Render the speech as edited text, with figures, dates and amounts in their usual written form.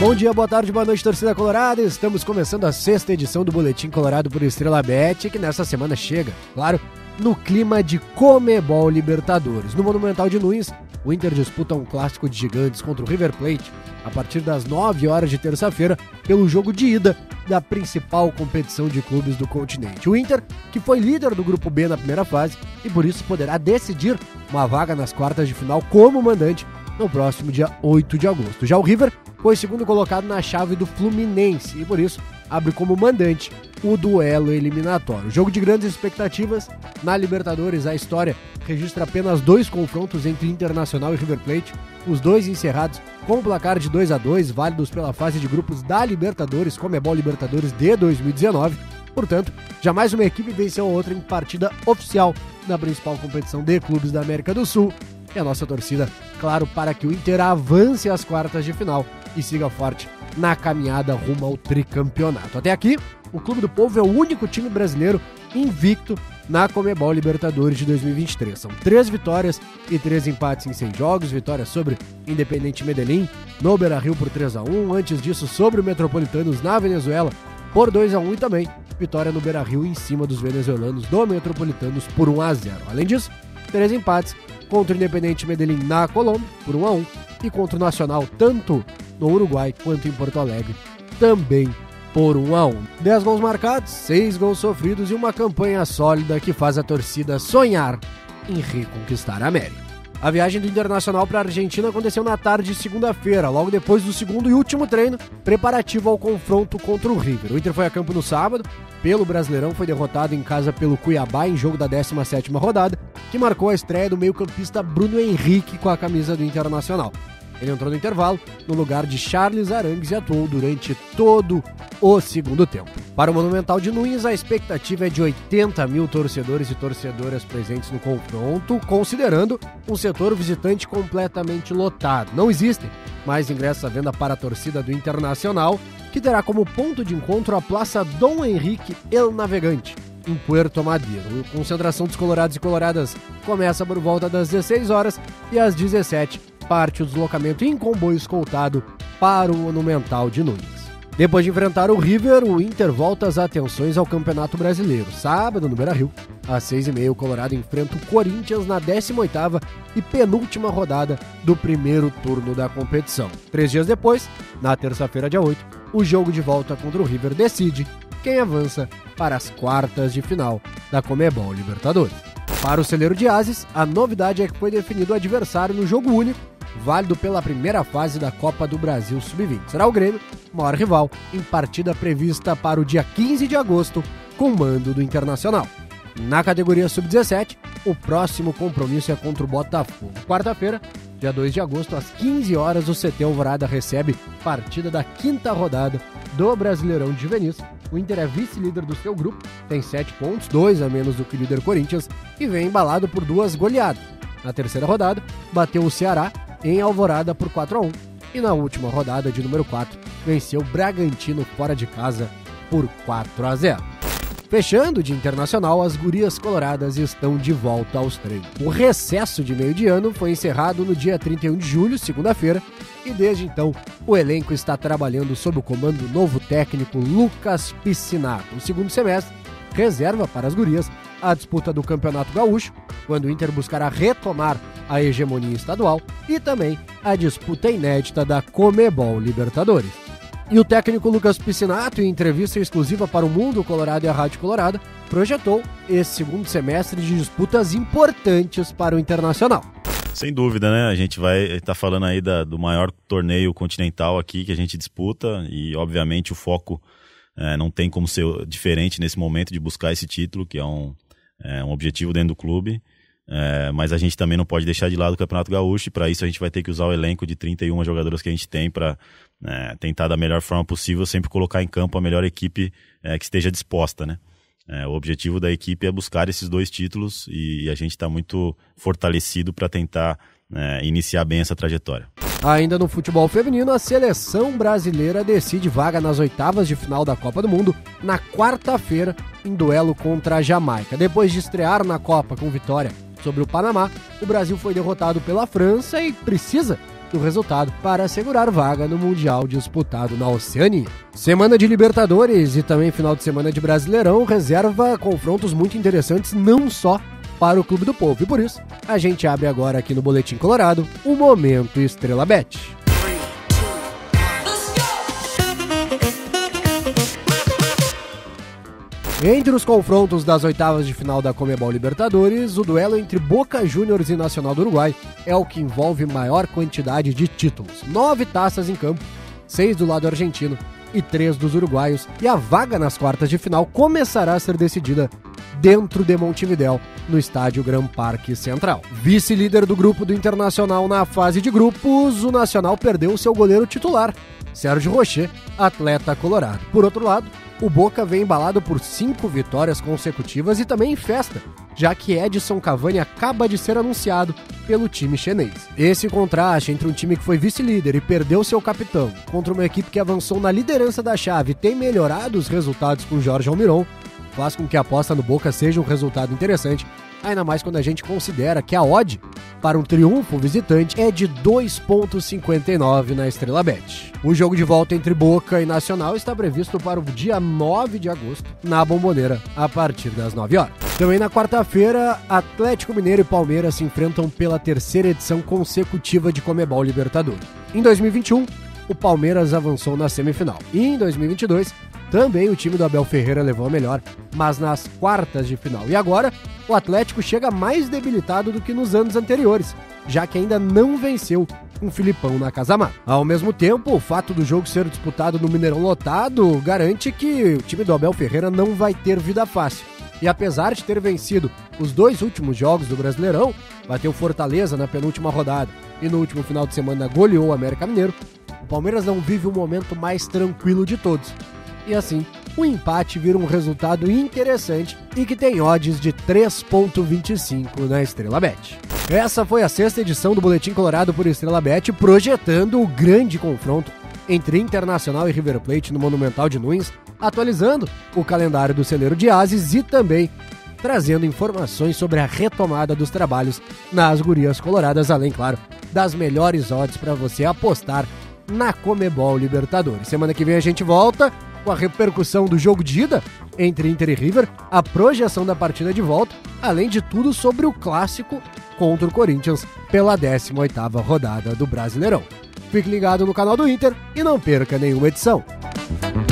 Bom dia, boa tarde, boa noite, torcida colorada. Estamos começando a 6ª edição do Boletim Colorado por Estrela Bet, que nessa semana chega, claro, no clima de Comebol Libertadores. No Monumental de Nunes, o Inter disputa um clássico de gigantes contra o River Plate a partir das 9 horas de terça-feira pelo jogo de ida da principal competição de clubes do continente. O Inter, que foi líder do Grupo B na primeira fase e por isso poderá decidir uma vaga nas quartas de final como mandante no próximo dia 8 de agosto. Já o River foi segundo colocado na chave do Fluminense e por isso abre como mandante o duelo eliminatório. Jogo de grandes expectativas. Na Libertadores, a história registra apenas 2 confrontos entre Internacional e River Plate, os dois encerrados com placar de 2-2, válidos pela fase de grupos da Libertadores, Comebol Libertadores de 2019. Portanto, jamais uma equipe venceu a outra em partida oficial na principal competição de clubes da América do Sul. E a nossa torcida, claro, para que o Inter avance às quartas de final e siga forte na caminhada rumo ao tricampeonato. Até aqui, o Clube do Povo é o único time brasileiro invicto na Comebol Libertadores de 2023. São 3 vitórias e 3 empates em 6 jogos. Vitória sobre Independiente Medellín no Beira-Rio por 3-1. Antes disso, sobre o Metropolitanos na Venezuela por 2-1 e também vitória no Beira-Rio em cima dos venezuelanos do Metropolitanos por 1-0. Além disso, 3 empates contra o Independiente Medellín na Colômbia por 1-1 e contra o Nacional tanto no Uruguai quanto em Porto Alegre também por 1-1. 10 gols marcados, 6 gols sofridos e uma campanha sólida que faz a torcida sonhar em reconquistar a América. A viagem do Internacional para a Argentina aconteceu na tarde de segunda-feira, logo depois do segundo e último treino preparativo ao confronto contra o River. O Inter foi a campo no sábado, pelo Brasileirão foi derrotado em casa pelo Cuiabá em jogo da 17ª rodada, que marcou a estreia do meio-campista Bruno Henrique com a camisa do Internacional. Ele entrou no intervalo no lugar de Charles Arangues e atuou durante todo o segundo tempo. Para o Monumental de Nunes, a expectativa é de 80 mil torcedores e torcedoras presentes no confronto, considerando um setor visitante completamente lotado. Não existem mais ingressos à venda para a torcida do Internacional, que terá como ponto de encontro a Praça Dom Henrique El Navegante, em Puerto Madero. A concentração dos colorados e coloradas começa por volta das 16 horas e às 17 parte o deslocamento em comboio escoltado para o Monumental de Nunes. Depois de enfrentar o River, o Inter volta as atenções ao Campeonato Brasileiro. Sábado, no Beira-Rio, às 6h30, o Colorado enfrenta o Corinthians na 18ª e penúltima rodada do primeiro turno da competição. 3 dias depois, na terça-feira, dia 8, o jogo de volta contra o River decide quem avança para as quartas de final da Comebol Libertadores. Para o celeiro de Ases, a novidade é que foi definido o adversário no jogo único, válido pela primeira fase da Copa do Brasil Sub-20. Será o Grêmio, maior rival, em partida prevista para o dia 15 de agosto, com mando do Internacional. Na categoria Sub-17, o próximo compromisso é contra o Botafogo. Quarta-feira, dia 2 de agosto, às 15 horas, o CT Alvorada recebe partida da 5ª rodada do Brasileirão de Juvenis. O Inter é vice-líder do seu grupo, tem 7 pontos, 2 a menos do que o líder Corinthians, e vem embalado por 2 goleadas. Na terceira rodada, bateu o Ceará em Alvorada por 4-1 e na última rodada de número 4 venceu o Bragantino fora de casa por 4-0. Fechando de Internacional, as gurias coloradas estão de volta aos treinos. O recesso de meio de ano foi encerrado no dia 31 de julho, segunda-feira, e desde então o elenco está trabalhando sob o comando do novo técnico Lucas Piscinato. O segundo semestre reserva para as gurias a disputa do Campeonato Gaúcho, quando o Inter buscará retomar a hegemonia estadual, e também a disputa inédita da Comebol Libertadores. E o técnico Lucas Piscinato, em entrevista exclusiva para o Mundo Colorado e a Rádio Colorada, projetou esse segundo semestre de disputas importantes para o Internacional. Sem dúvida, né? A gente vai estar falando aí do maior torneio continental aqui que a gente disputa e, obviamente, o foco não tem como ser diferente nesse momento de buscar esse título, que é um objetivo dentro do clube. Mas a gente também não pode deixar de lado o Campeonato Gaúcho, e para isso a gente vai ter que usar o elenco de 31 jogadoras que a gente tem para tentar da melhor forma possível sempre colocar em campo a melhor equipe que esteja disposta, né? O objetivo da equipe é buscar esses 2 títulos e a gente está muito fortalecido para tentar iniciar bem essa trajetória. Ainda no futebol feminino, a seleção brasileira decide vaga nas oitavas de final da Copa do Mundo na quarta-feira, em duelo contra a Jamaica. Depois de estrear na Copa com vitória sobre o Panamá, o Brasil foi derrotado pela França e precisa do resultado para assegurar vaga no Mundial disputado na Oceania. Semana de Libertadores e também final de semana de Brasileirão reserva confrontos muito interessantes não só para o Clube do Povo. E por isso, a gente abre agora aqui no Boletim Colorado o Momento Estrela Bet. Entre os confrontos das oitavas de final da Conmebol Libertadores, o duelo entre Boca Juniors e Nacional do Uruguai é o que envolve maior quantidade de títulos. 9 taças em campo, 6 do lado argentino e 3 dos uruguaios, e a vaga nas quartas de final começará a ser decidida dentro de Montevidéu, no estádio Gran Parque Central. Vice-líder do grupo do Internacional na fase de grupos, o Nacional perdeu seu goleiro titular, Sérgio Rocher, atleta colorado. Por outro lado, o Boca vem embalado por 5 vitórias consecutivas e também em festa, já que Edson Cavani acaba de ser anunciado pelo time chinês. Esse contraste entre um time que foi vice-líder e perdeu seu capitão contra uma equipe que avançou na liderança da chave e tem melhorado os resultados com Jorge Almiron faz com que a aposta no Boca seja um resultado interessante, ainda mais quando a gente considera que a odd para um triunfo visitante é de 2,59 na Estrela Bet. O jogo de volta entre Boca e Nacional está previsto para o dia 9 de agosto, na Bombonera, a partir das 9 horas. Também na quarta-feira, Atlético Mineiro e Palmeiras se enfrentam pela terceira edição consecutiva de Conmebol Libertadores. Em 2021, o Palmeiras avançou na semifinal. E em 2022, também o time do Abel Ferreira levou a melhor, mas nas quartas de final. E agora, o Atlético chega mais debilitado do que nos anos anteriores, já que ainda não venceu com o Filipão na Casa Mata. Ao mesmo tempo, o fato do jogo ser disputado no Mineirão lotado garante que o time do Abel Ferreira não vai ter vida fácil. E apesar de ter vencido os 2 últimos jogos do Brasileirão, bateu Fortaleza na penúltima rodada e no último final de semana goleou o América Mineiro, o Palmeiras não vive o momento mais tranquilo de todos. E assim, o empate vira um resultado interessante e que tem odds de 3,25 na Estrela Bet. Essa foi a 6ª edição do Boletim Colorado por Estrela Bet, projetando o grande confronto entre Internacional e River Plate no Monumental de Nunes, atualizando o calendário do celeiro de Ases e também trazendo informações sobre a retomada dos trabalhos nas gurias coloradas, além, claro, das melhores odds para você apostar na Conmebol Libertadores. Semana que vem a gente volta com a repercussão do jogo de ida entre Inter e River, a projeção da partida de volta, além de tudo sobre o clássico contra o Corinthians pela 18ª rodada do Brasileirão. Fique ligado no canal do Inter e não perca nenhuma edição.